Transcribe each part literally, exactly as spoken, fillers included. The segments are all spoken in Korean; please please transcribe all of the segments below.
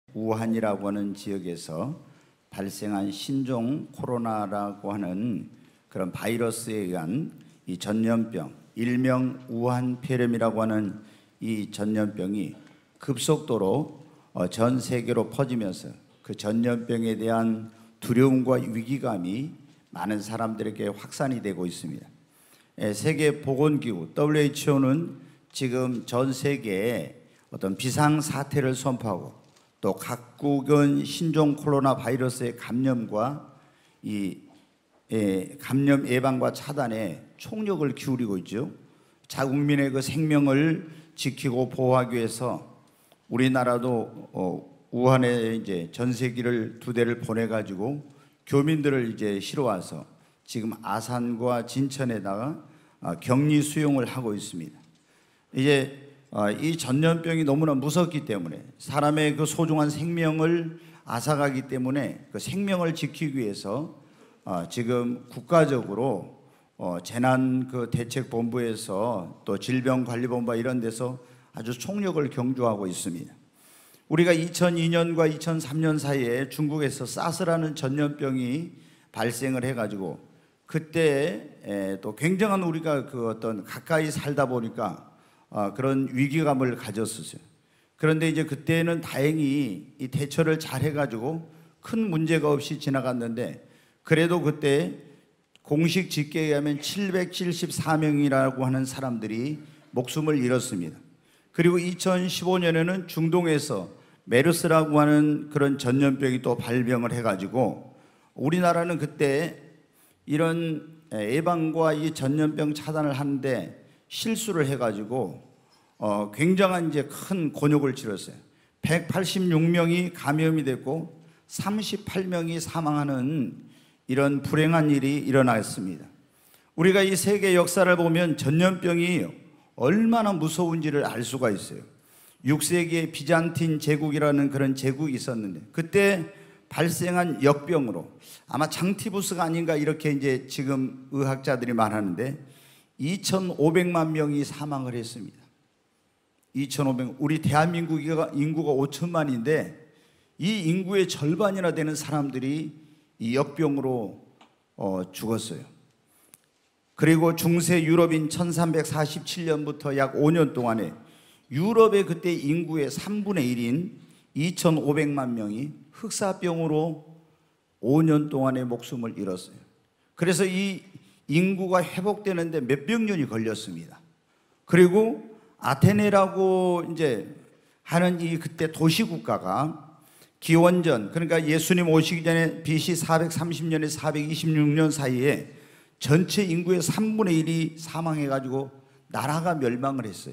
우한이라고 하는 지역에서 발생한 신종 코로나라고 하는 그런 바이러스에 의한 이 전염병, 일명 우한폐렴이라고 하는 이 전염병이 급속도로 전 세계로 퍼지면서 그 전염병에 대한 두려움과 위기감이 많은 사람들에게 확산이 되고 있습니다. 세계보건기구 더블유에이치오는 지금 전 세계에 어떤 비상사태를 선포하고 또 각국은 신종 코로나 바이러스의 감염과 이 예, 감염 예방과 차단에 총력을 기울이고 있죠. 자국민의 그 생명을 지키고 보호하기 위해서 우리나라도 어, 우한에 이제 전세기를 두 대를 보내가지고 교민들을 이제 실어와서 지금 아산과 진천에다가 격리 수용을 하고 있습니다. 이제 이 전염병이 너무나 무섭기 때문에 사람의 그 소중한 생명을 앗아가기 때문에 그 생명을 지키기 위해서 지금 국가적으로 재난 그 대책본부에서 또 질병관리본부 이런 데서 아주 총력을 경주하고 있습니다. 우리가 이천이 년과 이천삼 년 사이에 중국에서 사스라는 전염병이 발생을 해가지고 그때 또 굉장한 우리가 그 어떤 가까이 살다 보니까 그런 위기감을 가졌었어요. 그런데 이제 그때는 다행히 이 대처를 잘 해가지고 큰 문제가 없이 지나갔는데 그래도 그때 공식 집계에 의하면 칠백칠십사 명이라고 하는 사람들이 목숨을 잃었습니다. 그리고 이천십오 년에는 중동에서 메르스라고 하는 그런 전염병이 또 발병을 해가지고 우리나라는 그때 이런 예방과 이 전염병 차단을 하는데 실수를 해가지고 어 굉장한 이제 큰 곤욕을 치렀어요. 백팔십육 명이 감염이 됐고 삼십팔 명이 사망하는 이런 불행한 일이 일어났습니다. 우리가 이 세계 역사를 보면 전염병이 얼마나 무서운지를 알 수가 있어요. 육 세기에 비잔틴 제국이라는 그런 제국이 있었는데 그때 발생한 역병으로 아마 장티푸스가 아닌가 이렇게 이제 지금 의학자들이 말하는데 이천오백만 명이 사망을 했습니다. 이천오백 우리 대한민국이 인구가 오천만인데 이 인구의 절반이나 되는 사람들이 이 역병으로 어, 죽었어요. 그리고 중세 유럽인 천삼백사십칠 년부터 약 오 년 동안에 유럽의 그때 인구의 삼분의 일인 이천오백만 명이 흑사병으로 오 년 동안의 목숨을 잃었어요. 그래서 이 인구가 회복되는데 몇백 년이 걸렸습니다. 그리고 아테네라고 이제 하는 이 그때 도시국가가 기원전 그러니까 예수님 오시기 전에 비씨 사백삼십 년에서 사백이십육 년 사이에 전체 인구의 삼분의 일이 사망해가지고 나라가 멸망을 했어요.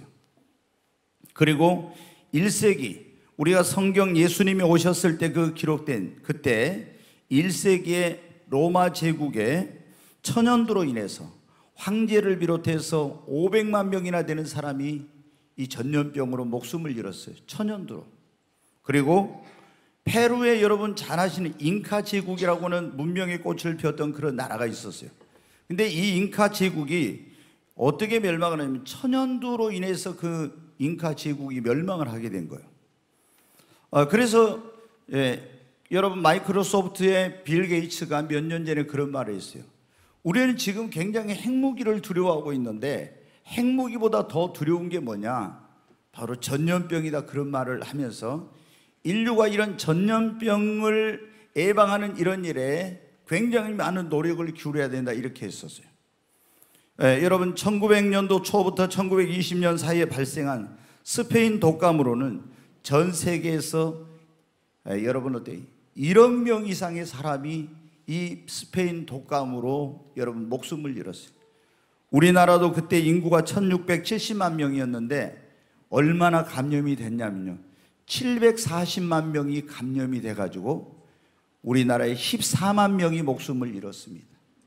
그리고 일 세기 우리가 성경 예수님이 오셨을 때 그 기록된 그때 일 세기의 로마 제국의 천연두로 인해서 황제를 비롯해서 오백만 명이나 되는 사람이 이 전염병으로 목숨을 잃었어요. 천연두로. 그리고 페루에 여러분 잘 아시는 잉카 제국이라고는 문명의 꽃을 피웠던 그런 나라가 있었어요. 근데 이 잉카 제국이 어떻게 멸망을 하냐면 천연두로 인해서 그 잉카 제국이 멸망을 하게 된 거예요. 어, 그래서 예, 여러분 마이크로소프트의 빌 게이츠가 몇 년 전에 그런 말을 했어요. 우리는 지금 굉장히 핵무기를 두려워하고 있는데 핵무기보다 더 두려운 게 뭐냐? 바로 전염병이다 그런 말을 하면서 인류가 이런 전염병을 예방하는 이런 일에 굉장히 많은 노력을 기울여야 된다 이렇게 했었어요. 예, 여러분 천구백 년도 초부터 천구백이십 년 사이에 발생한 스페인 독감으로는 전 세계에서 예, 여러분 어때요? 일억 명 이상의 사람이 이 스페인 독감으로 여러분 목숨을 잃었어요. 우리나라도 그때 인구가 천육백칠십만 명이었는데 얼마나 감염이 됐냐면요 칠백사십만 명이 감염이 돼가지고 우리나라에 십사만 명이 목숨을 잃었습니다.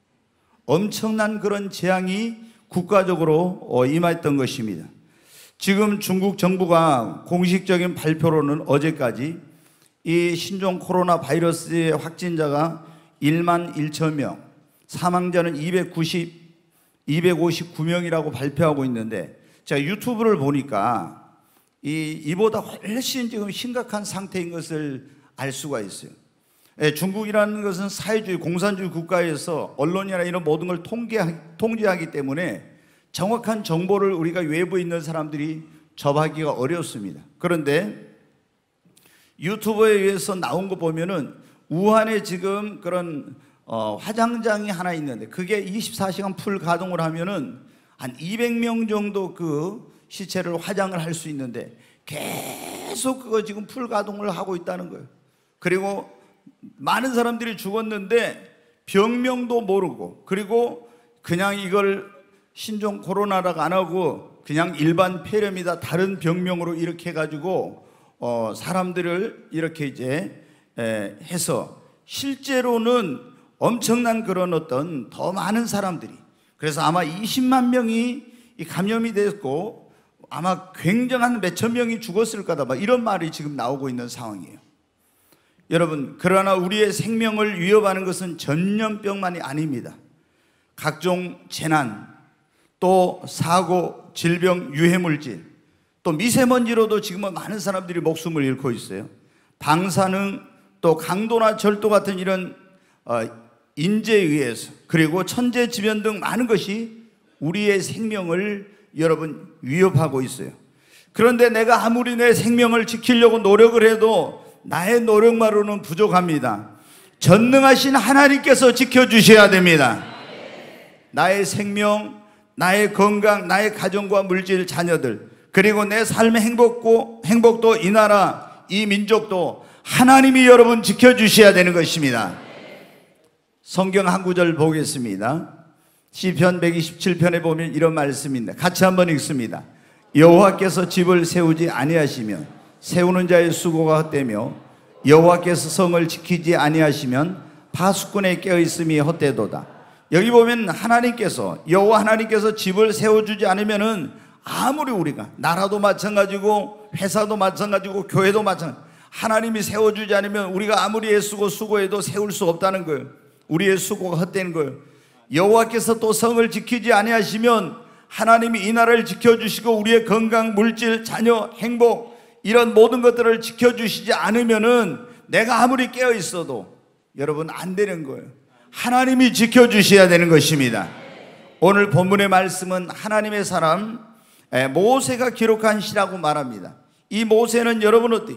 엄청난 그런 재앙이 국가적으로 임했던 것입니다. 지금 중국 정부가 공식적인 발표로는 어제까지 이 신종 코로나 바이러스의 확진자가 일만 천 명, 사망자는 이백구십, 이백오십구 명이라고 발표하고 있는데 제가 유튜브를 보니까 이, 이보다 훨씬 지금 심각한 상태인 것을 알 수가 있어요. 예, 중국이라는 것은 사회주의, 공산주의 국가에서 언론이나 이런 모든 걸 통계하, 통제하기 때문에 정확한 정보를 우리가 외부에 있는 사람들이 접하기가 어렵습니다. 그런데 유튜브에 의해서 나온 거 보면은 우한에 지금 그런 어, 화장장이 하나 있는데 그게 이십사 시간 풀 가동을 하면은 한 이백 명 정도 그 시체를 화장을 할 수 있는데 계속 그거 지금 풀 가동을 하고 있다는 거예요. 그리고 많은 사람들이 죽었는데 병명도 모르고, 그리고 그냥 이걸 신종 코로나라고 안 하고 그냥 일반 폐렴이다, 다른 병명으로 이렇게 해가지고 어, 사람들을 이렇게 이제 에, 해서 실제로는 엄청난 그런 어떤 더 많은 사람들이, 그래서 아마 이십만 명이 이 감염이 됐고 아마 굉장한 몇천 명이 죽었을 거다, 막 이런 말이 지금 나오고 있는 상황이에요. 여러분, 그러나 우리의 생명을 위협하는 것은 전염병만이 아닙니다. 각종 재난, 또 사고, 질병, 유해물질, 또 미세먼지로도 지금은 많은 사람들이 목숨을 잃고 있어요. 방사능, 또 강도나 절도 같은 이런 어, 인재에 의해서, 그리고 천재지변 등 많은 것이 우리의 생명을 여러분 위협하고 있어요. 그런데 내가 아무리 내 생명을 지키려고 노력을 해도 나의 노력만으로는 부족합니다. 전능하신 하나님께서 지켜주셔야 됩니다. 나의 생명, 나의 건강, 나의 가정과 물질, 자녀들, 그리고 내 삶의 행복고, 행복도 이 나라, 이 민족도 하나님이 여러분 지켜주셔야 되는 것입니다. 성경 한 구절 보겠습니다. 시편 백이십칠 편에 보면 이런 말씀입니다. 같이 한번 읽습니다. 여호와께서 집을 세우지 아니하시면 세우는 자의 수고가 헛되며 여호와께서 성을 지키지 아니하시면 파수꾼의 깨어있음이 헛되도다. 여기 보면 하나님께서, 여호와 하나님께서 집을 세워주지 않으면은 아무리 우리가, 나라도 마찬가지고 회사도 마찬가지고 교회도 마찬가지고, 하나님이 세워주지 않으면 우리가 아무리 애쓰고 수고해도 세울 수 없다는 거예요. 우리의 수고가 헛되는 거예요. 여호와께서 또 성을 지키지 아니하시면 하나님이 이 나라를 지켜주시고 우리의 건강, 물질, 자녀, 행복, 이런 모든 것들을 지켜주시지 않으면은 내가 아무리 깨어 있어도 여러분 안 되는 거예요. 하나님이 지켜주셔야 되는 것입니다. 오늘 본문의 말씀은 하나님의 사람 모세가 기록한 시라고 말합니다. 이 모세는 여러분 어때요?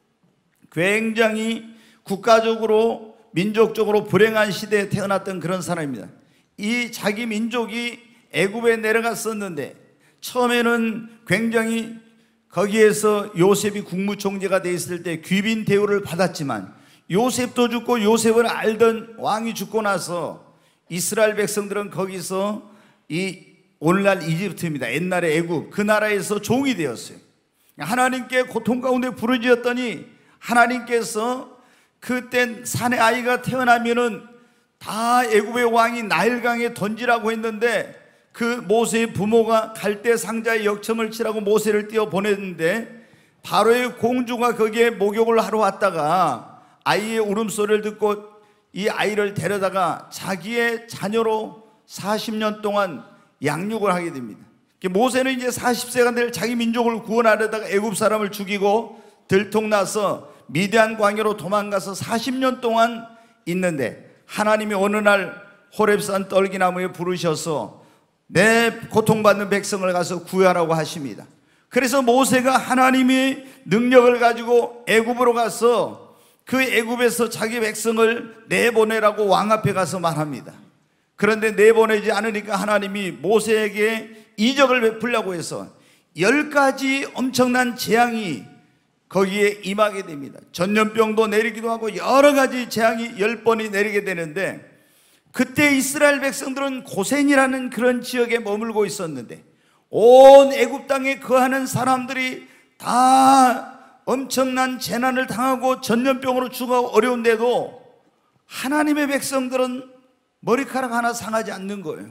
굉장히 국가적으로, 민족적으로 불행한 시대에 태어났던 그런 사람입니다. 이 자기 민족이 애굽에 내려갔었는데 처음에는 굉장히 거기에서 요셉이 국무총리가 되어 있을 때 귀빈 대우를 받았지만 요셉도 죽고 요셉을 알던 왕이 죽고 나서 이스라엘 백성들은 거기서 이 오늘날 이집트입니다. 옛날에 애굽, 그 나라에서 종이 되었어요. 하나님께 고통 가운데 부르짖었더니 하나님께서 그때 산의 아이가 태어나면은 다 애굽의 왕이 나일강에 던지라고 했는데 그 모세의 부모가 갈대 상자에 역청을 치라고 모세를 띄워 보냈는데 바로의 공주가 거기에 목욕을 하러 왔다가 아이의 울음소리를 듣고 이 아이를 데려다가 자기의 자녀로 사십 년 동안 양육을 하게 됩니다. 모세는 이제 사십 세가 될 자기 민족을 구원하려다가 애굽 사람을 죽이고 들통나서 미디안 광야로 도망가서 사십 년 동안 있는데 하나님이 어느 날 호렙산 떨기나무에 부르셔서 내 고통받는 백성을 가서 구하라고 하십니다. 그래서 모세가 하나님의 능력을 가지고 애굽으로 가서 그 애굽에서 자기 백성을 내보내라고 왕 앞에 가서 말합니다. 그런데 내보내지 않으니까 하나님이 모세에게 이적을 베풀려고 해서 열 가지 엄청난 재앙이 거기에 임하게 됩니다. 전염병도 내리기도 하고 여러 가지 재앙이 열 번이 내리게 되는데 그때 이스라엘 백성들은 고센이라는 그런 지역에 머물고 있었는데 온 애굽 땅에 거하는 사람들이 다 엄청난 재난을 당하고 전염병으로 죽어 어려운데도 하나님의 백성들은 머리카락 하나 상하지 않는 거예요.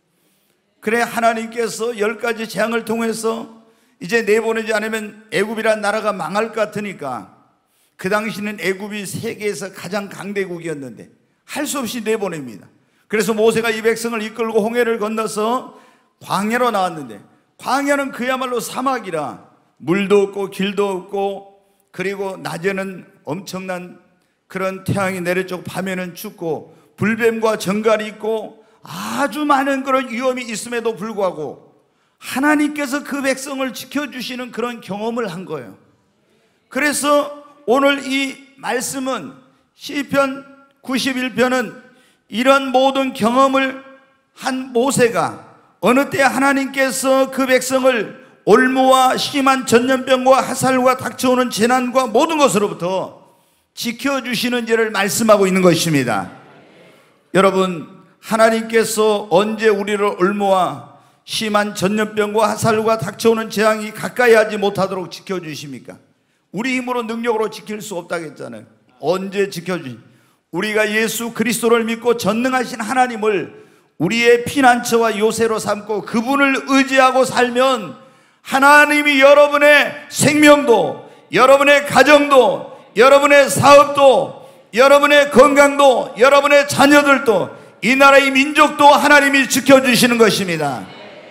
그래 하나님께서 열 가지 재앙을 통해서 이제 내보내지 않으면 애굽이란 나라가 망할 것 같으니까, 그 당시는 애굽이 세계에서 가장 강대국이었는데 할 수 없이 내보냅니다. 그래서 모세가 이 백성을 이끌고 홍해를 건너서 광야로 나왔는데 광야는 그야말로 사막이라 물도 없고 길도 없고, 그리고 낮에는 엄청난 그런 태양이 내려쬐고 밤에는 춥고 불뱀과 정갈이 있고 아주 많은 그런 위험이 있음에도 불구하고 하나님께서 그 백성을 지켜주시는 그런 경험을 한 거예요. 그래서 오늘 이 말씀은, 시편 구십일 편은 이런 모든 경험을 한 모세가 어느 때 하나님께서 그 백성을 올무와 심한 전염병과 화살과 닥쳐오는 재난과 모든 것으로부터 지켜주시는지를 말씀하고 있는 것입니다. 여러분, 하나님께서 언제 우리를 올무와 심한 전염병과 화살과 닥쳐오는 재앙이 가까이 하지 못하도록 지켜주십니까? 우리 힘으로 능력으로 지킬 수 없다고 했잖아요. 언제 지켜주십니까? 우리가 예수 그리스도를 믿고 전능하신 하나님을 우리의 피난처와 요새로 삼고 그분을 의지하고 살면 하나님이 여러분의 생명도, 여러분의 가정도, 여러분의 사업도, 여러분의 건강도, 여러분의 자녀들도, 이 나라의 민족도 하나님이 지켜주시는 것입니다.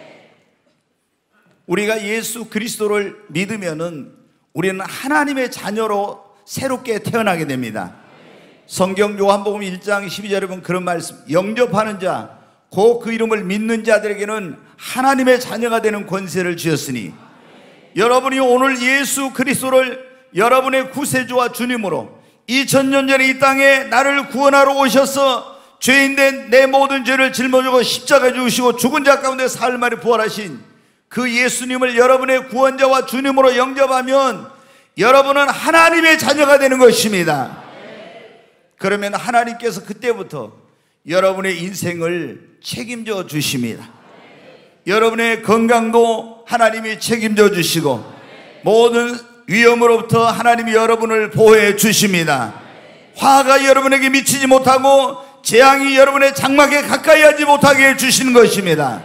우리가 예수 그리스도를 믿으면은 우리는 하나님의 자녀로 새롭게 태어나게 됩니다. 성경 요한복음 일 장 십이 절에 보면 그런 말씀, 영접하는 자, 곧 그 이름을 믿는 자들에게는 하나님의 자녀가 되는 권세를 주셨으니, 여러분이 오늘 예수 그리스도를 여러분의 구세주와 주님으로 이천 년 전에 이 땅에 나를 구원하러 오셔서 죄인된 내 모든 죄를 짊어지고 십자가에 죽으시고 죽은 자 가운데 사흘 만에 부활하신 그 예수님을 여러분의 구원자와 주님으로 영접하면 여러분은 하나님의 자녀가 되는 것입니다. 그러면 하나님께서 그때부터 여러분의 인생을 책임져 주십니다. 여러분의 건강도 하나님이 책임져 주시고 모든 위험으로부터 하나님이 여러분을 보호해 주십니다. 화가 여러분에게 미치지 못하고 재앙이 여러분의 장막에 가까이 하지 못하게 해 주시는 것입니다.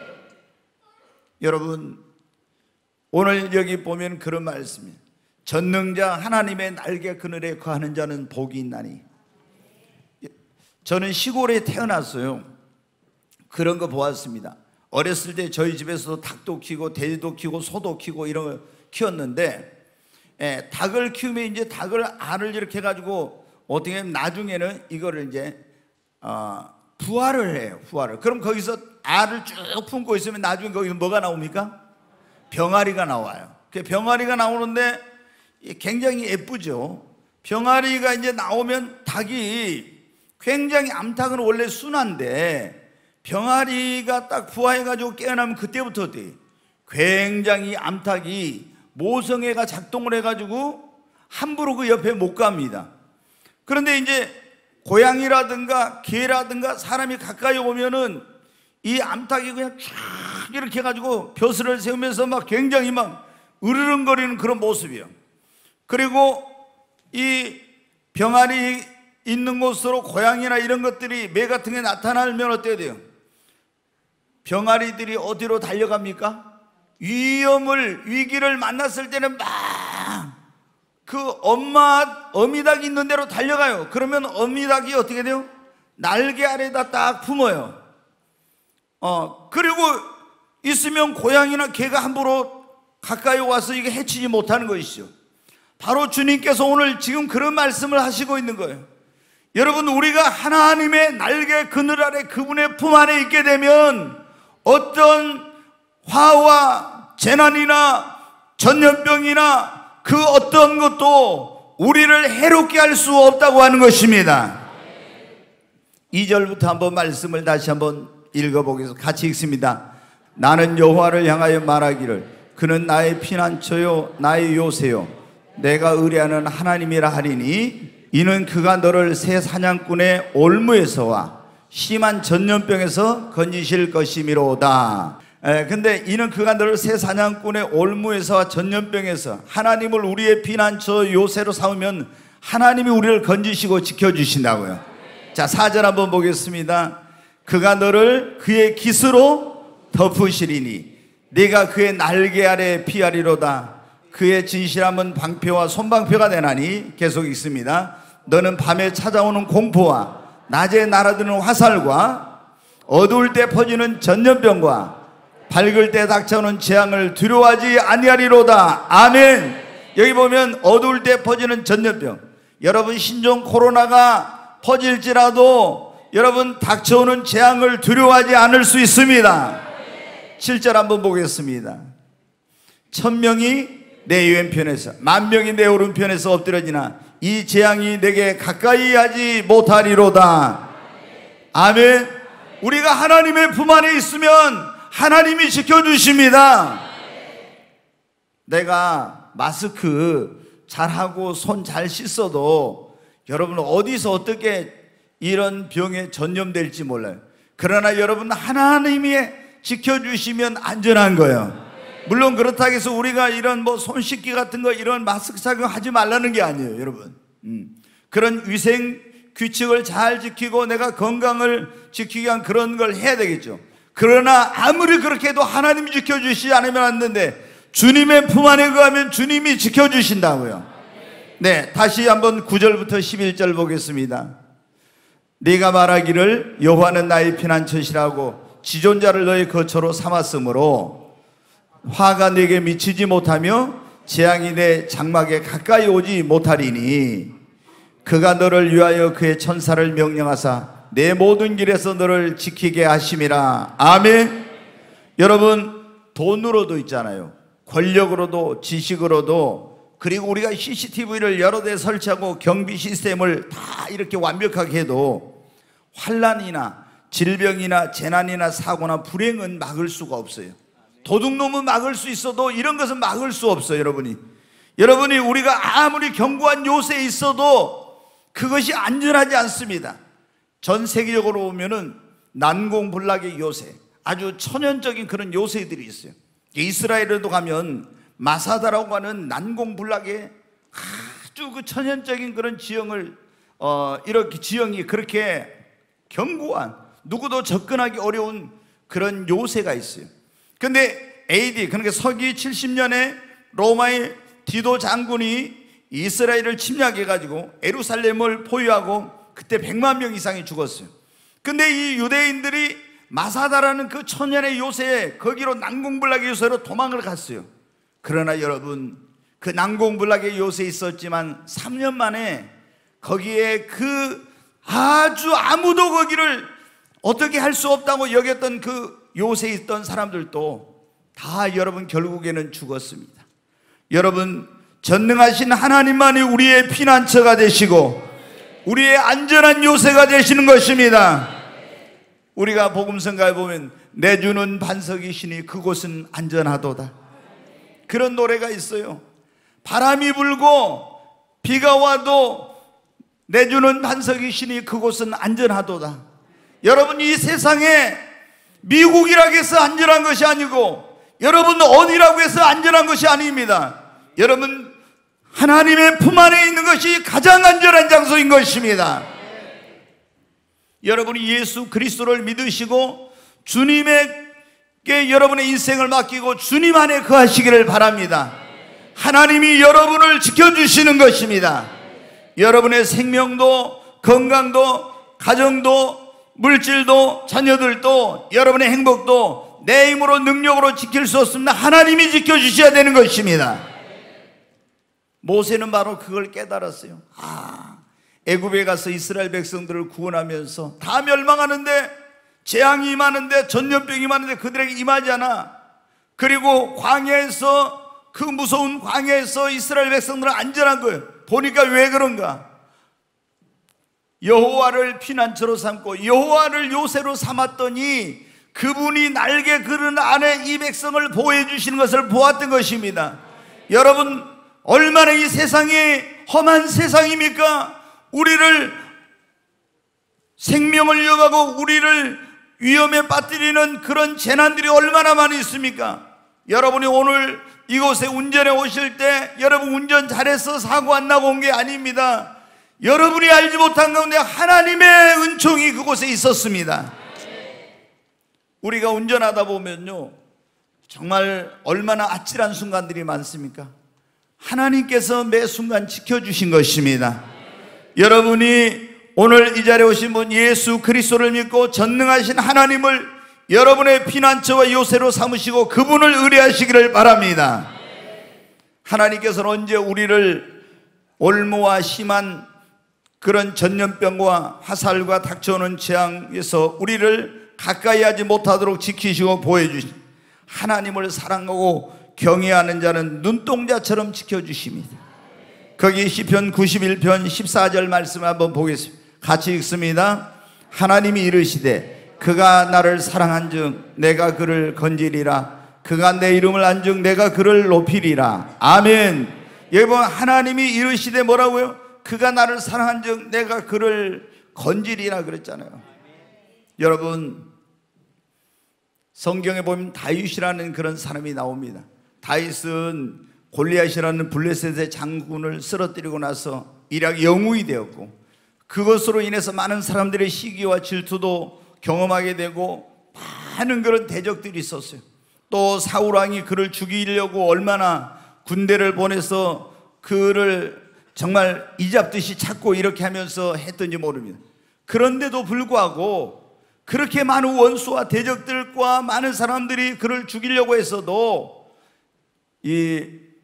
여러분, 오늘 여기 보면 그런 말씀이에요. 전능자 하나님의 날개 그늘에 거하는 자는 복이 있나니. 저는 시골에 태어났어요. 그런 거 보았습니다. 어렸을 때 저희 집에서도 닭도 키우고 돼지도 키우고 소도 키우고 이런 거 키웠는데, 예, 닭을 키우면 이제 닭을 알을 이렇게 해가지고 어떻게 하면 나중에는 이거를 이제 어, 부화를 해요. 부화를. 그럼 거기서 알을 쭉 품고 있으면 나중에 거기서 뭐가 나옵니까? 병아리가 나와요. 그 병아리가 나오는데 굉장히 예쁘죠. 병아리가 이제 나오면 닭이 굉장히, 암탉은 원래 순한데 병아리가 딱 부화해가지고 깨어나면 그때부터 어때요? 굉장히 암탉이 모성애가 작동을 해가지고 함부로 그 옆에 못 갑니다. 그런데 이제 고양이라든가 개라든가 사람이 가까이 오면은 이 암탉이 그냥 쫙 이렇게 해가지고 벼슬을 세우면서 막 굉장히 막 으르렁거리는 그런 모습이에요. 그리고 이 병아리 있는 곳으로 고양이나 이런 것들이 매 같은 게 나타나면 어때야 돼요? 병아리들이 어디로 달려갑니까? 위험을, 위기를 만났을 때는 막 그 엄마, 어미닭이 있는 데로 달려가요. 그러면 어미닭이 어떻게 돼요? 날개 아래다 딱 품어요. 어, 그리고 있으면 고양이나 개가 함부로 가까이 와서 이게 해치지 못하는 것이죠. 바로 주님께서 오늘 지금 그런 말씀을 하시고 있는 거예요. 여러분, 우리가 하나님의 날개 그늘 아래 그분의 품 안에 있게 되면 어떤 화와 재난이나 전염병이나 그 어떤 것도 우리를 해롭게 할 수 없다고 하는 것입니다. 이 절부터 한번 말씀을 다시 한번 읽어보겠습니다. 같이 읽습니다. 나는 여호와를 향하여 말하기를 그는 나의 피난처요 나의 요새요 내가 의뢰하는 하나님이라 하리니, 이는 그가 너를 새 사냥꾼의 올무에서와 심한 전염병에서 건지실 것이미로다. 에, 근데 이는 그가 너를 새 사냥꾼의 올무에서와 전염병에서, 하나님을 우리의 피난처 요새로 삼으면 하나님이 우리를 건지시고 지켜주신다고요. 자, 사 절 한번 보겠습니다. 그가 너를 그의 깃으로 덮으시리니 네가 그의 날개 아래 피하리로다. 그의 진실함은 방패와 손방패가 되나니, 계속 읽습니다. 너는 밤에 찾아오는 공포와 낮에 날아드는 화살과 어두울 때 퍼지는 전염병과 밝을 때 닥쳐오는 재앙을 두려워하지 아니하리로다. 아멘. 여기 보면 어두울 때 퍼지는 전염병, 여러분 신종 코로나가 퍼질지라도 여러분 닥쳐오는 재앙을 두려워하지 않을 수 있습니다. 칠 절 한번 보겠습니다. 천명이 내 왼편에서 만명이 내 오른편에서 엎드려지나 이 재앙이 내게 가까이 하지 못하리로다. 아멘. 우리가 하나님의 품 안에 있으면 하나님이 지켜주십니다. 내가 마스크 잘하고 손 잘 씻어도 여러분 어디서 어떻게 이런 병에 전염될지 몰라요. 그러나 여러분 하나님이 지켜주시면 안전한 거예요. 물론 그렇다고 해서 우리가 이런 뭐 손 씻기 같은 거 이런 마스크 착용하지 말라는 게 아니에요, 여러분. 음. 그런 위생 규칙을 잘 지키고 내가 건강을 지키기 위한 그런 걸 해야 되겠죠. 그러나 아무리 그렇게 해도 하나님이 지켜주시지 않으면 안 되는데 주님의 품 안에 거하면 주님이 지켜주신다고요. 네, 다시 한번 구 절부터 십일 절 보겠습니다. 네가 말하기를 여호와는 나의 피난처시라고 지존자를 너의 거처로 삼았으므로 화가 내게 미치지 못하며 재앙이 내 장막에 가까이 오지 못하리니 그가 너를 위하여 그의 천사를 명령하사 내 모든 길에서 너를 지키게 하심이라. 아멘. 여러분 돈으로도 있잖아요, 권력으로도 지식으로도, 그리고 우리가 씨씨티비를 여러 대 설치하고 경비 시스템을 다 이렇게 완벽하게 해도 환난이나 질병이나 재난이나 사고나 불행은 막을 수가 없어요. 도둑놈은 막을 수 있어도 이런 것은 막을 수 없어요. 여러분이 여러분이 우리가 아무리 견고한 요새에 있어도 그것이 안전하지 않습니다. 전 세계적으로 보면은 난공불락의 요새, 아주 천연적인 그런 요새들이 있어요. 이스라엘에도 가면 마사다라고 하는 난공불락의 아주 그 천연적인 그런 지형을 어 이렇게 지형이 그렇게 견고한, 누구도 접근하기 어려운 그런 요새가 있어요. 근데 에이디, 그러니까 서기 칠십 년에 로마의 디도 장군이 이스라엘을 침략해가지고 예루살렘을 포위하고 그때 백만 명 이상이 죽었어요. 근데 이 유대인들이 마사다라는 그 천연의 요새에 거기로 난공불락의 요새로 도망을 갔어요. 그러나 여러분 그 난공불락의 요새에 있었지만 삼 년 만에 거기에 그 아주 아무도 거기를 어떻게 할 수 없다고 여겼던 그 요새에 있던 사람들도 다 여러분 결국에는 죽었습니다. 여러분 전능하신 하나님만이 우리의 피난처가 되시고 우리의 안전한 요새가 되시는 것입니다. 우리가 복음성가에 보면 내주는 반석이시니 그곳은 안전하도다, 그런 노래가 있어요. 바람이 불고 비가 와도 내주는 반석이시니 그곳은 안전하도다. 여러분 이 세상에 미국이라고 해서 안전한 것이 아니고 여러분 어디라고 해서 안전한 것이 아닙니다. 여러분 하나님의 품 안에 있는 것이 가장 안전한 장소인 것입니다. 여러분이 예수 그리스도를 믿으시고 주님에게 여러분의 인생을 맡기고 주님 안에 거하시기를 바랍니다. 하나님이 여러분을 지켜주시는 것입니다. 여러분의 생명도 건강도 가정도 물질도 자녀들도 여러분의 행복도 내 힘으로 능력으로 지킬 수 없습니다. 하나님이 지켜주셔야 되는 것입니다. 모세는 바로 그걸 깨달았어요. 아, 애굽에 가서 이스라엘 백성들을 구원하면서 다 멸망하는데, 재앙이 임하는데, 전염병이 임하는데 그들에게 임하지 않아. 그리고 광야에서, 그 무서운 광야에서 이스라엘 백성들은 안전한 거예요. 보니까 왜 그런가? 여호와를 피난처로 삼고 여호와를 요새로 삼았더니 그분이 날개 그른 안에 이 백성을 보호해 주시는 것을 보았던 것입니다. 여러분 얼마나 이 세상이 험한 세상입니까? 우리를 생명을 위협하고 우리를 위험에 빠뜨리는 그런 재난들이 얼마나 많이 있습니까? 여러분이 오늘 이곳에 운전해 오실 때 여러분 운전 잘해서 사고 안 나고 온 게 아닙니다. 여러분이 알지 못한 가운데 하나님의 은총이 그곳에 있었습니다. 우리가 운전하다 보면요 정말 얼마나 아찔한 순간들이 많습니까? 하나님께서 매 순간 지켜주신 것입니다. 여러분이 오늘 이 자리에 오신 분 예수 그리스도를 믿고 전능하신 하나님을 여러분의 피난처와 요새로 삼으시고 그분을 의뢰하시기를 바랍니다. 하나님께서는 언제 우리를 올무와 심한 그런 전염병과 화살과 닥쳐오는 재앙에서 우리를 가까이 하지 못하도록 지키시고 보호해주시, 하나님을 사랑하고 경외하는 자는 눈동자처럼 지켜주십니다. 거기 시편 구십일 편 십사 절 말씀을 한번 보겠습니다. 같이 읽습니다. 하나님이 이르시되 그가 나를 사랑한즉 내가 그를 건지리라. 그가 내 이름을 안즉 내가 그를 높이리라. 아멘. 여기 보면 하나님이 이르시되 뭐라고요? 그가 나를 사랑한즉 내가 그를 건지리라 그랬잖아요. 여러분, 성경에 보면 다윗이라는 그런 사람이 나옵니다. 다윗은 골리앗이라는 블레셋의 장군을 쓰러뜨리고 나서 일약 영웅이 되었고, 그것으로 인해서 많은 사람들의 시기와 질투도 경험하게 되고 많은 그런 대적들이 있었어요. 또 사울왕이 그를 죽이려고 얼마나 군대를 보내서 그를 정말 이잡듯이 찾고 이렇게 하면서 했던지 모릅니다. 그런데도 불구하고 그렇게 많은 원수와 대적들과 많은 사람들이 그를 죽이려고 했어도 이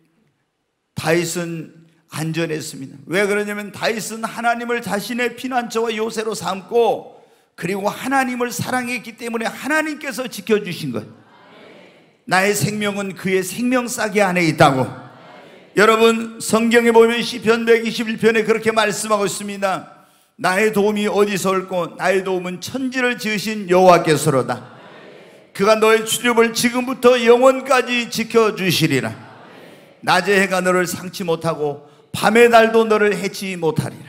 다윗은 안전했습니다. 왜 그러냐면 다윗은 하나님을 자신의 피난처와 요새로 삼고 그리고 하나님을 사랑했기 때문에 하나님께서 지켜주신 거예요. 나의 생명은 그의 생명싸개 안에 있다고. 여러분, 성경에 보면 시편 백이십일 편에 그렇게 말씀하고 있습니다. 나의 도움이 어디서 올꼬? 나의 도움은 천지를 지으신 여호와께서로다. 그가 너의 출입을 지금부터 영원까지 지켜주시리라. 낮의 해가 너를 상치 못하고 밤의 달도 너를 해치 못하리라.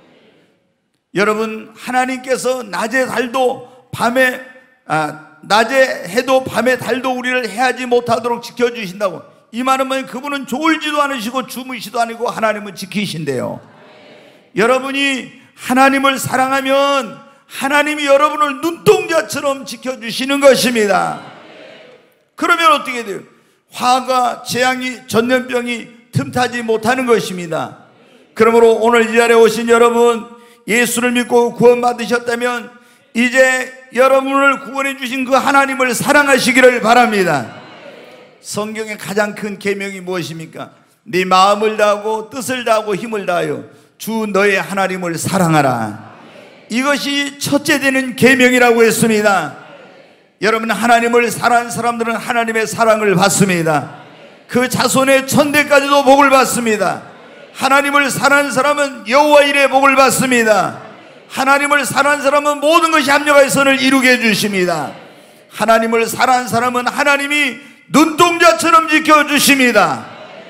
여러분, 하나님께서 낮의 달도 밤에 아, 낮에 해도 밤에 달도 우리를 해하지 못하도록 지켜주신다고. 이 말은 뭐냐면 그분은 졸지도 않으시고 주무시도 아니고 하나님은 지키신대요. 여러분이 하나님을 사랑하면 하나님이 여러분을 눈동자처럼 지켜주시는 것입니다. 그러면 어떻게 돼요? 화가, 재앙이, 전염병이 틈타지 못하는 것입니다. 그러므로 오늘 이 자리에 오신 여러분, 예수를 믿고 구원받으셨다면 이제 여러분을 구원해 주신 그 하나님을 사랑하시기를 바랍니다. 성경의 가장 큰 계명이 무엇입니까? 네 마음을 다하고 뜻을 다하고 힘을 다하여 주 너의 하나님을 사랑하라. 이것이 첫째 되는 계명이라고 했습니다. 여러분, 하나님을 사랑하는 사람들은 하나님의 사랑을 받습니다. 그 자손의 천대까지도 복을 받습니다. 하나님을 사랑하는 사람은 여호와 일의 복을 받습니다. 하나님을 사랑하는 사람은 모든 것이 합력하여 선을 이루게 해주십니다. 하나님을 사랑하는 사람은 하나님이 눈동자처럼 지켜주십니다.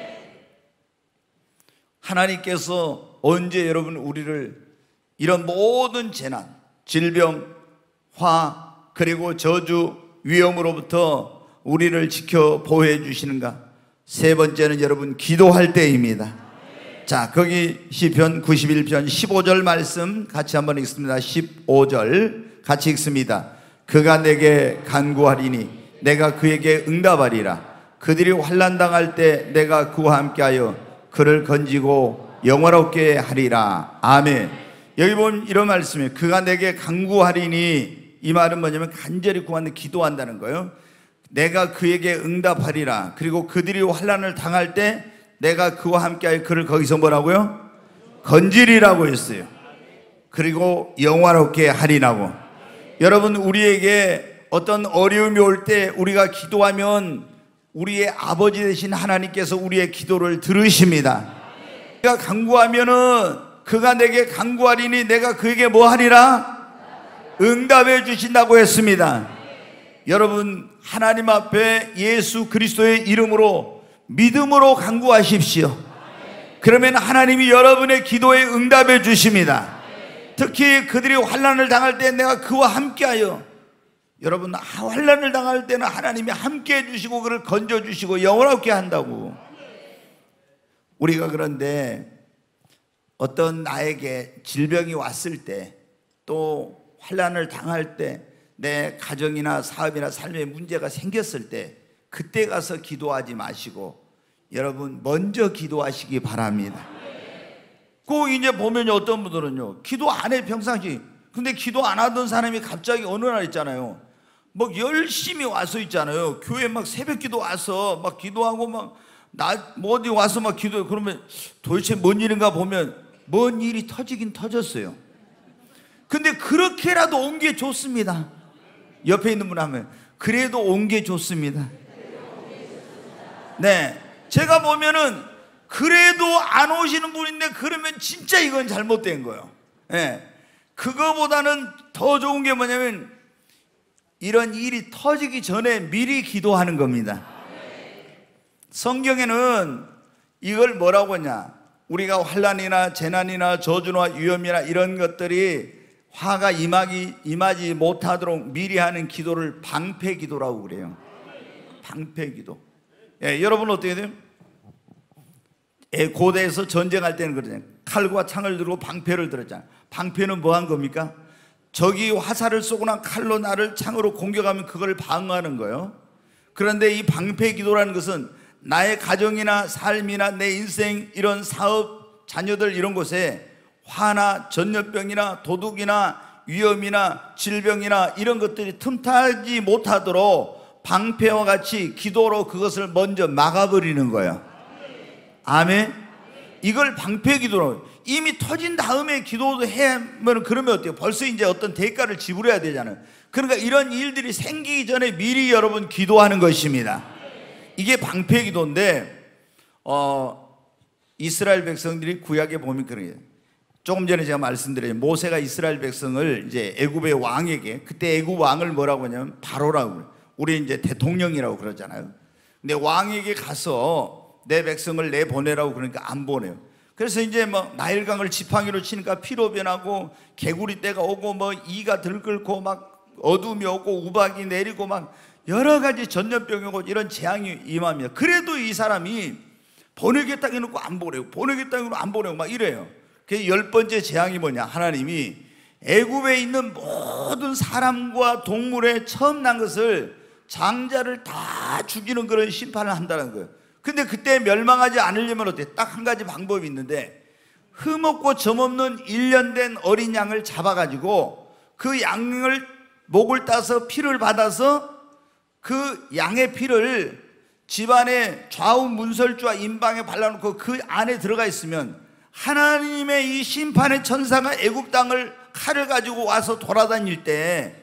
하나님께서 언제 여러분 우리를 이런 모든 재난, 질병, 화, 그리고 저주, 위험으로부터 우리를 지켜 보호해 주시는가? 세 번째는 여러분 기도할 때입니다. 자, 거기 시편 구십일 편 십오 절 말씀 같이 한번 읽습니다. 십오 절 같이 읽습니다. 그가 내게 간구하리니 내가 그에게 응답하리라. 그들이 환난 당할 때 내가 그와 함께하여 그를 건지고 영화롭게 하리라. 아멘. 여기 보면 이런 말씀이에요. 그가 내게 간구하리니, 이 말은 뭐냐면 간절히 구하는, 기도한다는 거예요. 내가 그에게 응답하리라. 그리고 그들이 환난을 당할 때 내가 그와 함께하여 그를 거기서 뭐라고요? 건지리라고 했어요. 그리고 영화롭게 하리라고. 여러분, 우리에게 어떤 어려움이 올 때 우리가 기도하면 우리의 아버지 되신 하나님께서 우리의 기도를 들으십니다. 내가 간구하면은 그가 내게 간구하리니 내가 그에게 뭐 하리라? 응답해 주신다고 했습니다. 여러분, 하나님 앞에 예수 그리스도의 이름으로 믿음으로 간구하십시오. 그러면 하나님이 여러분의 기도에 응답해 주십니다. 특히 그들이 환난을 당할 때 내가 그와 함께하여, 여러분, 환난을 당할 때는 하나님이 함께해 주시고 그를 건져 주시고 영원하게 한다고. 우리가 그런데 어떤 나에게 질병이 왔을 때, 또 환난을 당할 때, 내 가정이나 사업이나 삶에 문제가 생겼을 때 그때 가서 기도하지 마시고 여러분 먼저 기도하시기 바랍니다. 꼭 이제 보면 어떤 분들은요, 기도 안 해 평상시. 근데 기도 안 하던 사람이 갑자기 어느 날 있잖아요, 막 열심히 와서 있잖아요. 교회 막 새벽기도 와서 막 기도하고 막 나 뭐 어디 와서 막 기도해. 그러면 도대체 뭔 일인가 보면 뭔 일이 터지긴 터졌어요. 근데 그렇게라도 온 게 좋습니다. 옆에 있는 분 하면 그래도 온 게 좋습니다. 네, 제가 보면은 그래도 안 오시는 분인데 그러면 진짜 이건 잘못된 거예요. 네, 그거보다는 더 좋은 게 뭐냐면 이런 일이 터지기 전에 미리 기도하는 겁니다. 성경에는 이걸 뭐라고 하냐, 우리가 환난이나 재난이나 저주나 위험이나 이런 것들이 화가 임하기, 임하지 못하도록 미리 하는 기도를 방패 기도라고 그래요. 방패 기도. 예, 여러분 어떻게 돼요? 예, 고대에서 전쟁할 때는 그러잖아요. 칼과 창을 들고 방패를 들었잖아요. 방패는 뭐 한 겁니까? 적이 화살을 쏘거나 칼로 나를 창으로 공격하면 그걸 방어하는 거예요. 그런데 이 방패 기도라는 것은 나의 가정이나 삶이나 내 인생, 이런 사업, 자녀들 이런 곳에 화나 전염병이나 도둑이나 위험이나 질병이나 이런 것들이 틈타지 못하도록 방패와 같이 기도로 그것을 먼저 막아버리는 거예요. 아멘. 이걸 방패 기도로, 이미 터진 다음에 기도도 하면 그러면 어때요? 벌써 이제 어떤 대가를 지불해야 되잖아요. 그러니까 이런 일들이 생기기 전에 미리 여러분 기도하는 것입니다. 이게 방패 기도인데, 어, 이스라엘 백성들이 구약에 보면 그래요. 조금 전에 제가 말씀드렸죠. 모세가 이스라엘 백성을 이제 애굽의 왕에게, 그때 애굽 왕을 뭐라고 하냐면 바로라고 그래요. 우리 이제 대통령이라고 그러잖아요. 근데 왕에게 가서 내 백성을 내보내라고 그러니까 안 보내요. 그래서 이제 뭐 나일강을 지팡이로 치니까 피로 변하고 개구리 떼가 오고 뭐 이가 들끓고 막 어둠이 오고 우박이 내리고 막 여러 가지 전염병이 오고 이런 재앙이 임합니다. 그래도 이 사람이 보내겠다 해놓고 안 보내고 보내겠다 해놓고 안 보내고 막 이래요. 그 열 번째 재앙이 뭐냐, 하나님이 애굽에 있는 모든 사람과 동물의 처음 난 것을, 장자를 다 죽이는 그런 심판을 한다는 거예요. 근데 그때 멸망하지 않으려면 어때? 딱 한 가지 방법이 있는데, 흠없고 점없는 일 년 된 어린 양을 잡아가지고 그 양을 목을 따서 피를 받아서 그 양의 피를 집안의 좌우 문설주와 임방에 발라놓고 그 안에 들어가 있으면 하나님의 이 심판의 천사가 애굽 땅을 칼을 가지고 와서 돌아다닐 때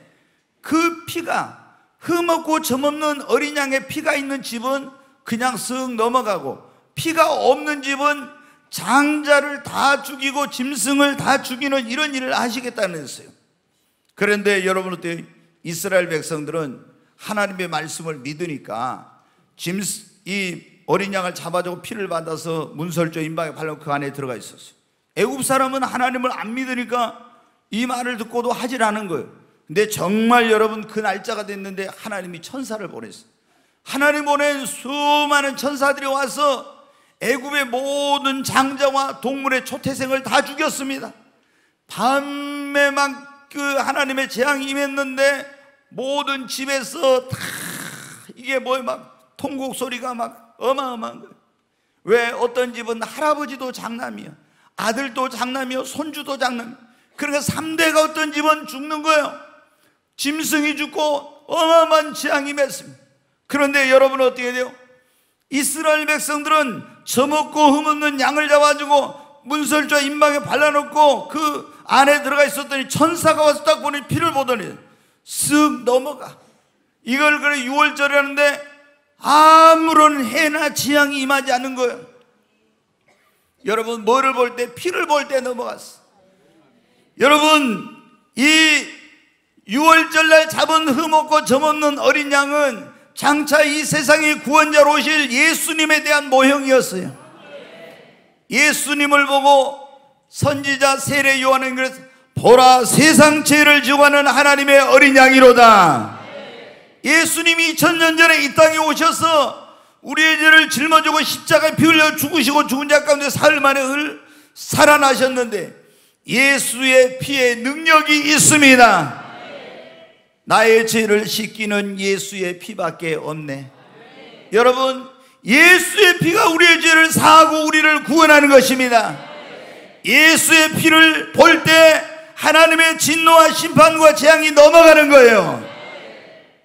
그 피가, 흠없고 점없는 어린 양의 피가 있는 집은 그냥 쓱 넘어가고, 피가 없는 집은 장자를 다 죽이고 짐승을 다 죽이는 이런 일을 하시겠다는 거예요. 그런데 여러분 어때요? 이스라엘 백성들은 하나님의 말씀을 믿으니까 짐, 이 어린 양을 잡아주고 피를 받아서 문설주 임방에 발라놓고 그 안에 들어가 있었어요. 애굽 사람은 하나님을 안 믿으니까 이 말을 듣고도 하질 않은 거예요. 근데 정말 여러분 그 날짜가 됐는데 하나님이 천사를 보냈어요. 하나님 보낸 수많은 천사들이 와서 애굽의 모든 장자와 동물의 초태생을 다 죽였습니다. 밤에 막 그 하나님의 재앙이 임했는데 모든 집에서 다 이게 뭐예요? 막 통곡 소리가 막 어마어마한 거예요. 왜? 어떤 집은 할아버지도 장남이요, 아들도 장남이요, 손주도 장남이요. 그러니까 삼 대가 어떤 집은 죽는 거예요. 짐승이 죽고 어마어마한 재앙이 임했습니다. 그런데 여러분 어떻게 돼요? 이스라엘 백성들은 저먹고 흠없는 양을 잡아주고 문설주와 임방에 발라놓고 그 안에 들어가 있었더니 천사가 와서 딱 보니 피를 보더니 쓱 넘어가. 이걸 그래 유월절에 하는데 아무런 해나 재앙이 임하지 않는 거예요. 여러분 뭐를 볼 때? 피를 볼 때 넘어갔어. 여러분 이 유월절날 잡은 흠없고 점없는 어린 양은 장차 이 세상의 구원자로 오실 예수님에 대한 모형이었어요. 예수님을 보고 선지자 세례 요한은 그래서 보라 세상 죄를 지고 가는 하나님의 어린 양이로다. 예수님이 이천 년 전에 이 땅에 오셔서 우리의 죄를 짊어지고 십자가에 피 흘려 죽으시고 죽은 자 가운데 사흘 만에 살아나셨는데 예수의 피에 능력이 있습니다. 나의 죄를 씻기는 예수의 피밖에 없네. 여러분 예수의 피가 우리의 죄를 사하고 우리를 구원하는 것입니다. 예수의 피를 볼 때 하나님의 진노와 심판과 재앙이 넘어가는 거예요.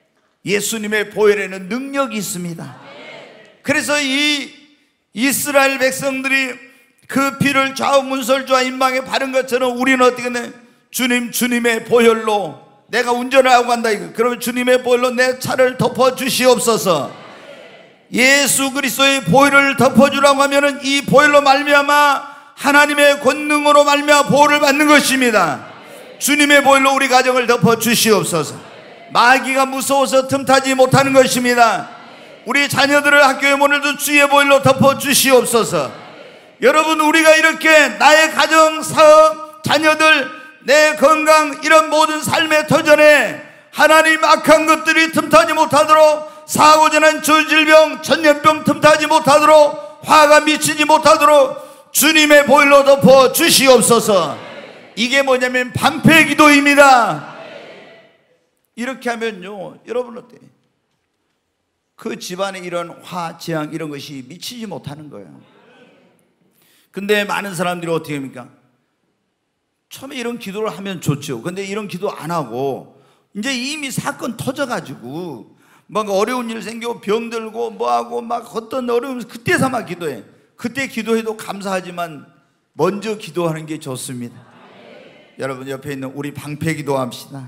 예수님의 보혈에는 능력이 있습니다. 그래서 이 이스라엘 백성들이 그 피를 좌우문설주와 임방에 바른 것처럼 우리는 어떻게 해? 주님, 주님의 보혈로 내가 운전을 하고 간다 이거. 그러면 주님의 보혈로 내 차를 덮어 주시옵소서. 예수 그리스도의 보혈을 덮어주라고 하면은 이 보혈로 말미암아 하나님의 권능으로 말미암아 보호를 받는 것입니다. 주님의 보혈로 우리 가정을 덮어 주시옵소서. 마귀가 무서워서 틈타지 못하는 것입니다. 우리 자녀들을 학교에 보내도 주의 보혈로 덮어 주시옵소서. 여러분, 우리가 이렇게 나의 가정, 사업, 자녀들, 내 건강, 이런 모든 삶의 터전에 하나님 악한 것들이 틈타지 못하도록, 사고전환, 저질병, 전염병 틈타지 못하도록, 화가 미치지 못하도록 주님의 보혈로 덮어 주시옵소서. 이게 뭐냐면 방패 기도입니다. 이렇게 하면요, 여러분 어때요? 그 집안에 이런 화, 재앙 이런 것이 미치지 못하는 거예요. 근데 많은 사람들이 어떻게 합니까? 처음에 이런 기도를 하면 좋죠. 근데 이런 기도 안 하고 이제 이미 사건 터져가지고 막 어려운 일 생기고 병들고 뭐하고 막 어떤 어려움, 그때서 막 기도해. 그때 기도해도 감사하지만 먼저 기도하는 게 좋습니다. 네. 여러분 옆에 있는 우리 방패 기도합시다.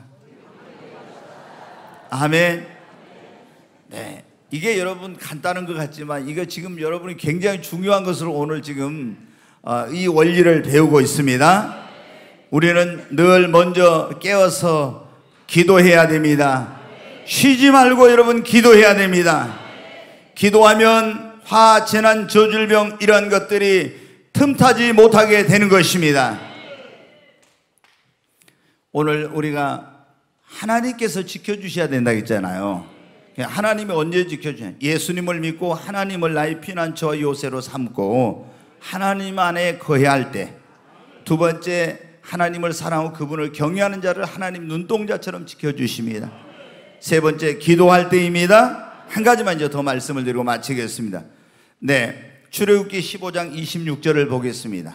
아멘. 네, 이게 여러분 간단한 것 같지만 이거 지금 여러분이 굉장히 중요한 것으로 오늘 지금 이 원리를 배우고 있습니다. 우리는 늘 먼저 깨어서 기도해야 됩니다. 쉬지 말고 여러분 기도해야 됩니다. 기도하면 화, 재난, 저질병 이런 것들이 틈타지 못하게 되는 것입니다. 오늘 우리가 하나님께서 지켜주셔야 된다 했잖아요. 하나님이 언제 지켜주냐? 예수님을 믿고 하나님을 나의 피난처와 요새로 삼고 하나님 안에 거해야 할 때, 두 번째 하나님을 사랑하고 그분을 경외하는 자를 하나님 눈동자처럼 지켜주십니다. 세 번째 기도할 때입니다. 한 가지만 이제 더 말씀을 드리고 마치겠습니다. 네, 출애굽기 십오 장 이십육 절을 보겠습니다.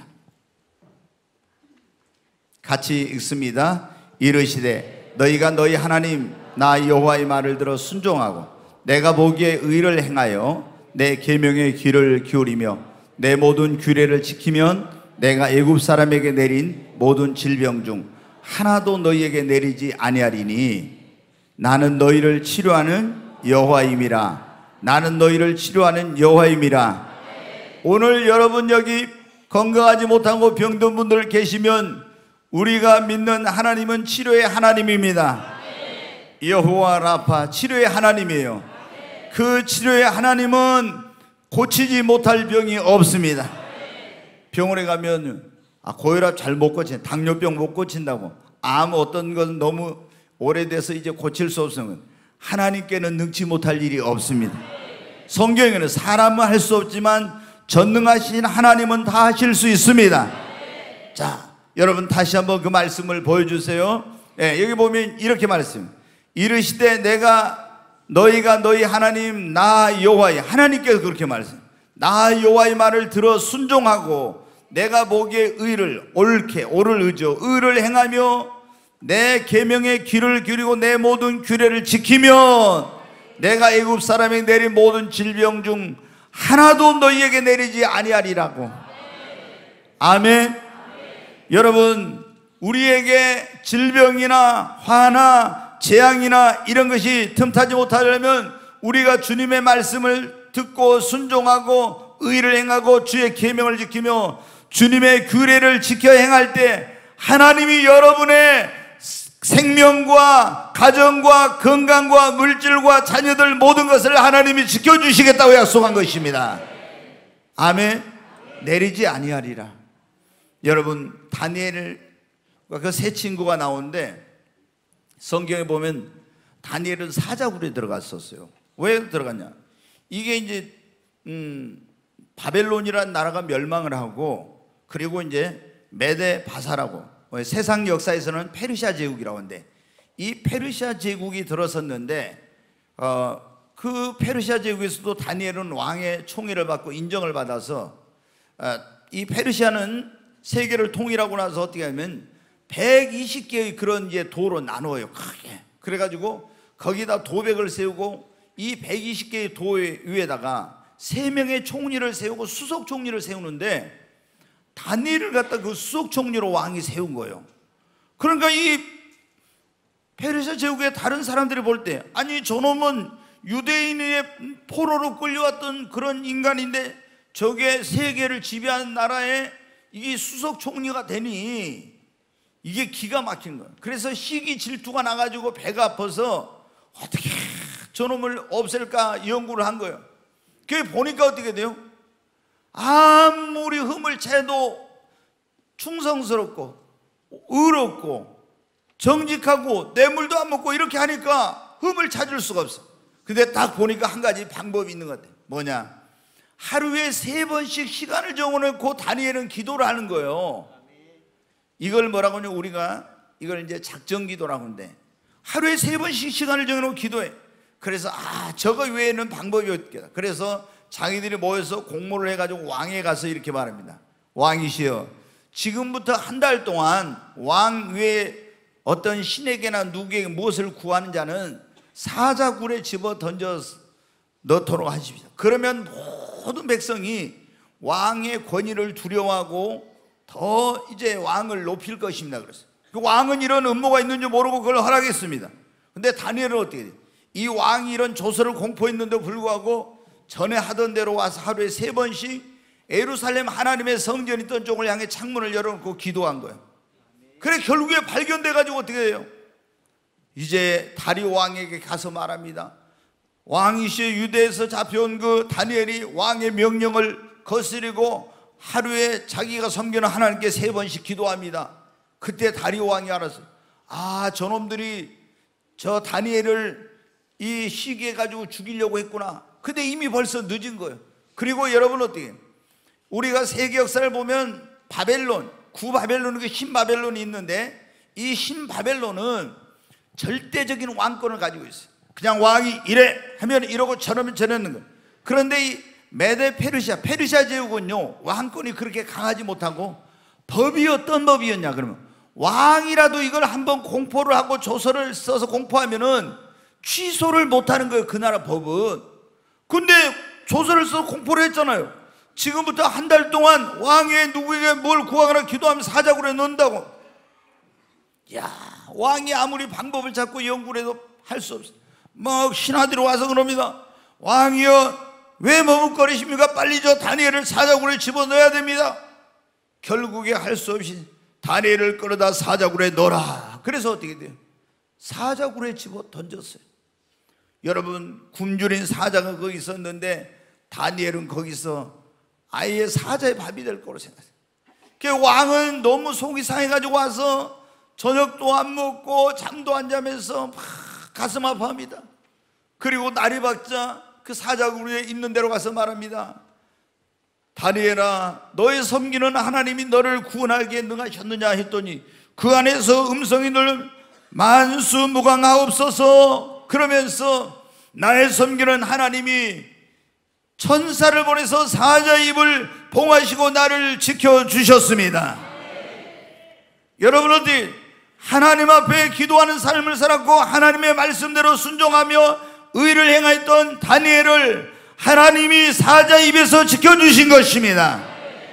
같이 읽습니다. 이르시되 너희가 너희 하나님 나 여호와의 말을 들어 순종하고 내가 보기에 의를 행하여 내 계명의 귀를 기울이며 내 모든 규례를 지키면 내가 애굽 사람에게 내린 모든 질병 중 하나도 너희에게 내리지 아니하리니 나는 너희를 치료하는 여호와임이라. 나는 너희를 치료하는 여호와임이라. 오늘 여러분 여기 건강하지 못하고 병든 분들 계시면 우리가 믿는 하나님은 치료의 하나님입니다. 여호와 라파, 치료의 하나님이에요. 그 치료의 하나님은 고치지 못할 병이 없습니다. 병원에 가면 아, 고혈압 잘 못 고친다, 당뇨병 못 고친다고, 암 어떤 건 너무 오래돼서 이제 고칠 수 없으면 하나님께는 능치 못할 일이 없습니다. 성경에는 사람은 할 수 없지만 전능하신 하나님은 다 하실 수 있습니다. 자, 여러분 다시 한번 그 말씀을 보여주세요. 예, 여기 보면 이렇게 말씀, 이르시되 내가 너희가 너희 하나님 나 여호와의, 하나님께서 그렇게 말씀, 나 여호와의 말을 들어 순종하고 내가 보기에 의를, 옳게, 옳을 의죠, 의를 행하며 내 계명의 귀를 기울이고 내 모든 규례를 지키면 내가 애굽 사람에게 내린 모든 질병 중 하나도 너희에게 내리지 아니하리라고. 아멘. 아멘. 여러분, 우리에게 질병이나 화나 재앙이나 이런 것이 틈타지 못하려면 우리가 주님의 말씀을 듣고 순종하고 의를 행하고 주의 계명을 지키며 주님의 규례를 지켜 행할 때 하나님이 여러분의 생명과 가정과 건강과 물질과 자녀들 모든 것을 하나님이 지켜주시겠다고 약속한 것입니다. 아멘. 내리지 아니하리라. 여러분, 다니엘과 그 세 친구가 나오는데 성경에 보면 다니엘은 사자굴에 들어갔었어요. 왜 들어갔냐? 이게 이제 음, 바벨론이라는 나라가 멸망을 하고, 그리고 이제 메데 바사라고, 세상 역사에서는 페르시아 제국이라고 하는데, 이 페르시아 제국이 들어섰는데 어, 그 페르시아 제국에서도 다니엘은 왕의 총애를 받고 인정을 받아서 어, 이 페르시아는 세계를 통일하고 나서 어떻게 하면 백이십 개의 그런 이제 도로 나누어요, 크게. 그래가지고 거기다 도백을 세우고 이 백이십 개의 도 위에다가 세 명의 총리를 세우고 수석 총리를 세우는데 다니엘을 갖다 그 수석 총리로 왕이 세운 거예요. 그러니까 이 페르시아 제국의 다른 사람들이 볼 때, 아니 저놈은 유대인의 포로로 끌려왔던 그런 인간인데 저게 세계를 지배하는 나라에 이게 수석 총리가 되니 이게 기가 막힌 거예요. 그래서 시기 질투가 나가지고 배가 아파서 어떻게 저놈을 없앨까 연구를 한 거예요. 그게 보니까 어떻게 돼요? 아무리 흠을 채도 충성스럽고 의롭고 정직하고 뇌물도 안 먹고 이렇게 하니까 흠을 찾을 수가 없어. 근데 딱 보니까 한 가지 방법이 있는 것 같아요. 뭐냐? 하루에 세 번씩 시간을 정해놓고 다니엘은 기도를 하는 거예요. 이걸 뭐라고 하냐, 우리가 이걸 이제 작정 기도라고 하는데 하루에 세 번씩 시간을 정해놓고 기도해. 그래서 아 저거 외에는 방법이 없겠다. 그래서 자기들이 모여서 공모를 해가지고 왕에 가서 이렇게 말합니다. 왕이시여, 지금부터 한 달 동안 왕 외에 어떤 신에게나 누구에게 무엇을 구하는 자는 사자굴에 집어 던져 넣도록 하십시오. 그러면 모든 백성이 왕의 권위를 두려워하고 더 이제 왕을 높일 것입니다. 그래서 그 왕은 이런 음모가 있는지 모르고 그걸 허락했습니다. 근데 다니엘은 어떻게 돼요? 이 왕이 이런 조서를 공포했는데도 불구하고 전에 하던 대로 와서 하루에 세 번씩 예루살렘 하나님의 성전이 있던 쪽을 향해 창문을 열어놓고 기도한 거예요. 그래 결국에 발견돼 가지고 어떻게 돼요? 이제 다리오 왕에게 가서 말합니다. 왕이시여, 유대에서 잡혀온 그 다니엘이 왕의 명령을 거스리고 하루에 자기가 섬기는 하나님께 세 번씩 기도합니다. 그때 다리오 왕이 알았어요. 아 저놈들이 저 다니엘을 이 시기에 가지고 죽이려고 했구나. 근데 이미 벌써 늦은 거예요. 그리고 여러분 어떻게, 우리가 세계 역사를 보면 바벨론, 구바벨론, 신바벨론이 있는데 이 신바벨론은 절대적인 왕권을 가지고 있어요. 그냥 왕이 이래 하면 이러고 저러면 저러는 거예요. 그런데 이 메데 페르시아, 페르시아 제국은요 왕권이 그렇게 강하지 못하고 법이 어떤 법이었냐 그러면 왕이라도 이걸 한번 공포를 하고 조서를 써서 공포하면은 취소를 못하는 거예요, 그 나라 법은. 근데 조서를 써서 공포를 했잖아요. 지금부터 한 달 동안 왕이 누구에게 뭘 구하거나 기도하면 사자굴에 넣는다고. 야, 왕이 아무리 방법을 찾고 연구를 해도 할 수 없어. 막 신하들이 와서 그럽니다. 왕이여, 왜 머뭇거리십니까? 빨리 저 다니엘을 사자굴에 집어넣어야 됩니다. 결국에 할 수 없이 다니엘을 끌어다 사자굴에 넣어라. 그래서 어떻게 돼요? 사자굴에 집어 던졌어요. 여러분, 굶주린 사자가 거기 있었는데 다니엘은 거기서 아예 사자의 밥이 될 거로 생각했어요. 그 왕은 너무 속이 상해가지고 와서 저녁도 안 먹고 잠도 안 자면서 막 가슴 아파합니다. 그리고 날이 밝자 그 사자굴에 있는 대로 가서 말합니다. 다니엘아, 너의 섬기는 하나님이 너를 구원하기에 능하셨느냐 했더니 그 안에서 음성이 늘 만수무강하옵소서. 그러면서 나의 섬기는 하나님이 천사를 보내서 사자의 입을 봉하시고 나를 지켜주셨습니다. 여러분 어디 하나님 앞에 기도하는 삶을 살았고 하나님의 말씀대로 순종하며 의를 행하였던 다니엘을 하나님이 사자 입에서 지켜주신 것입니다.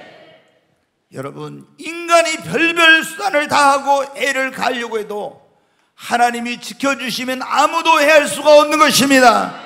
여러분, 인간이 별별 수단을 다하고 애를 가려고 해도 하나님이 지켜주시면 아무도 해할 수가 없는 것입니다.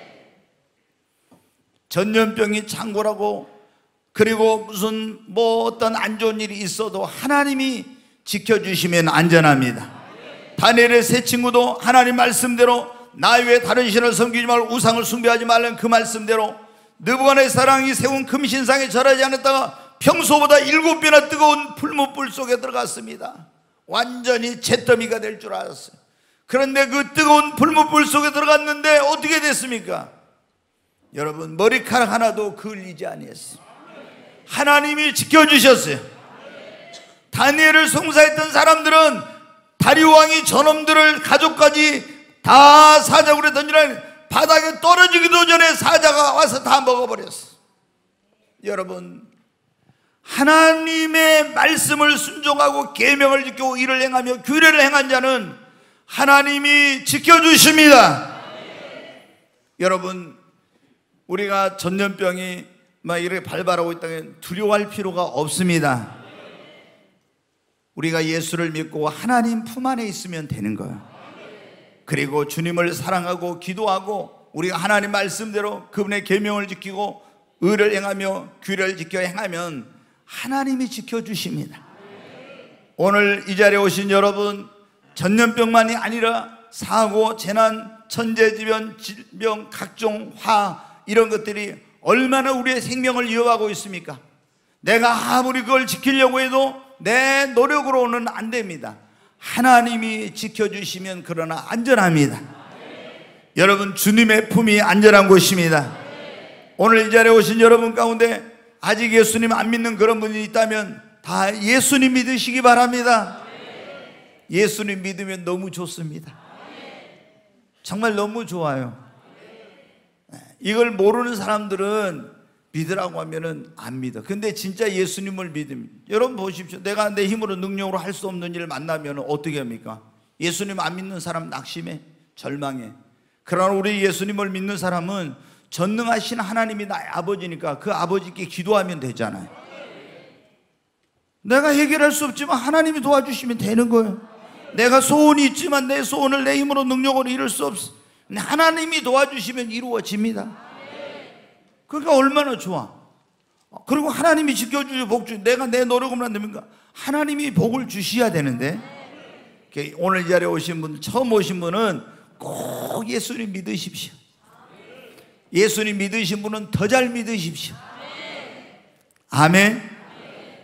전염병이 창궐하고 그리고 무슨 뭐 어떤 안 좋은 일이 있어도 하나님이 지켜주시면 안전합니다. 다니엘의 세 친구도 하나님 말씀대로 나 외에 다른 신을 섬기지 말고 우상을 숭배하지 말라는 그 말씀대로 느부갓네살이 세운 금신상에 절하지 않았다가 평소보다 일곱 배나 뜨거운 풀무불 속에 들어갔습니다. 완전히 잿더미가 될 줄 알았어요. 그런데 그 뜨거운 풀무불 속에 들어갔는데 어떻게 됐습니까? 여러분, 머리카락 하나도 그을리지 아니했어요. 하나님이 지켜주셨어요. 다니엘을 송사했던 사람들은 다리오 왕이 저놈들을 가족까지 다 사자굴에 던지라 바닥에 떨어지기도 전에 사자가 와서 다 먹어버렸어요. 여러분, 하나님의 말씀을 순종하고 계명을 지키고 일을 행하며 규례를 행한 자는 하나님이 지켜주십니다. 여러분, 우리가 전염병이 막 이렇게 발발하고 있다면 두려워할 필요가 없습니다. 우리가 예수를 믿고 하나님 품 안에 있으면 되는 거예요. 그리고 주님을 사랑하고 기도하고 우리가 하나님 말씀대로 그분의 계명을 지키고 의를 행하며 규례를 지켜 행하면 하나님이 지켜주십니다. 오늘 이 자리에 오신 여러분, 전염병만이 아니라 사고, 재난, 천재지변, 질병, 각종 화, 이런 것들이 얼마나 우리의 생명을 이어가고 있습니까? 내가 아무리 그걸 지키려고 해도 내 노력으로는 안 됩니다. 하나님이 지켜주시면 그러나 안전합니다. 여러분, 주님의 품이 안전한 곳입니다. 오늘 이 자리에 오신 여러분 가운데 아직 예수님 안 믿는 그런 분이 있다면 다 예수님 믿으시기 바랍니다. 예수님 믿으면 너무 좋습니다. 정말 너무 좋아요. 이걸 모르는 사람들은 믿으라고 하면은 안 믿어. 근데 진짜 예수님을 믿으면, 여러분 보십시오. 내가 내 힘으로 능력으로 할 수 없는 일을 만나면 어떻게 합니까? 예수님 안 믿는 사람 낙심해, 절망해. 그러나 우리 예수님을 믿는 사람은 전능하신 하나님이 나의 아버지니까 그 아버지께 기도하면 되잖아요. 내가 해결할 수 없지만 하나님이 도와주시면 되는 거예요. 내가 소원이 있지만 내 소원을 내 힘으로 능력으로 이룰 수 없어. 하나님이 도와주시면 이루어집니다. 그러니까 얼마나 좋아. 그리고 하나님이 지켜주시고 복 주시고, 내가 내 노력으로 안 됩니까? 하나님이 복을 주셔야 되는데, 오늘 이 자리에 오신 분, 처음 오신 분은 꼭 예수님 믿으십시오. 예수님 믿으신 분은 더 잘 믿으십시오. 아멘.